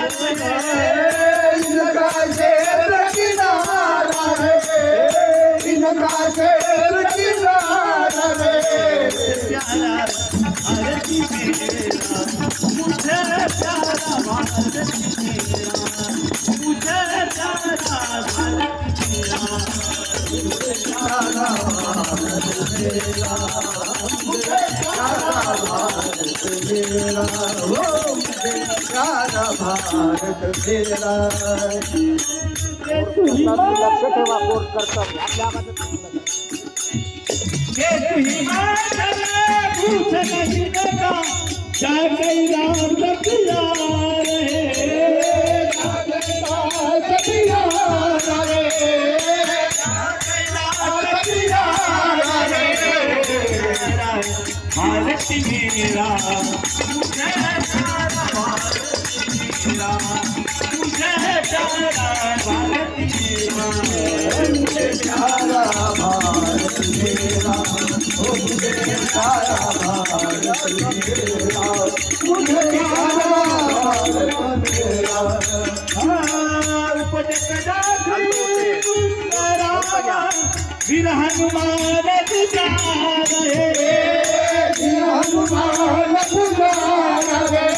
इनका शेर किनारा है, इनका शेर किनारा है। प्यारा भारत मेरा, मुझे प्यारा भारत मेरा, मुझे प्यारा भारत मेरा, मुझे प्यारा भारत मेरा, मुझे प्यारा भारत मेरा, हो मुझे प्यारा भारत मेरा। लक्ष ठेवा कोर्स करता आपल्या पूछ नहीं लगा क्या कई राम रखिया रहे, भारत मेरा, मुझे प्यारा भारत मेरा, मुझे प्यारा भारत मेरा, मुझे प्यारा भारत मेरा, मुझे प्यारा भारत मेरा, मुझे प्यारा भारत मेरा। वीर हनुमान जा रहे, हनुमान पुजारा रे,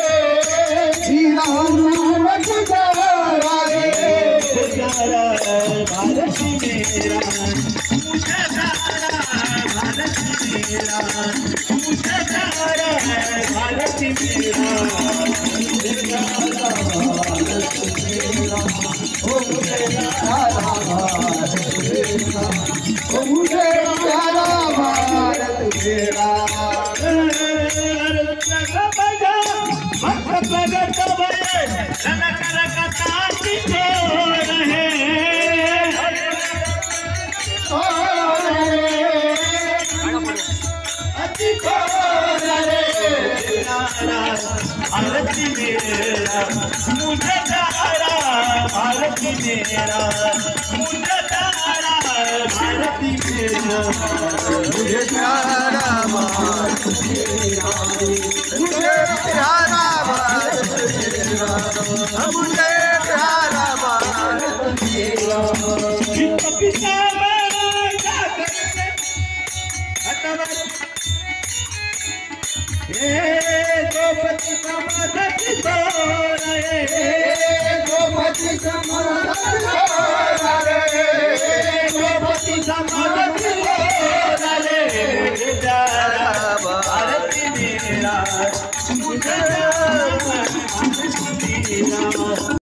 हनुमान पुजारा रे। प्यारा भारत मेरा, मुझे प्यारा भारत मेरा, मुझे प्यारा भारत मेरा, मुझे प्यारा भारत मेरा, मुझे प्यारा भारत मेरा, मुझे प्यारा भारत मेरा। भारत मेरा, मुझे प्यारा भारत मेरा, मुझे प्यारा भारत मेरा, मुझे प्यारा भारत मेरा, मुझे प्यारा भारत मेरा, मुझे प्यारा भारत मेरा। पिता द्रौपदी समाधि तो रहे, द्रौपदी समाधि भारत मेरा, मुझे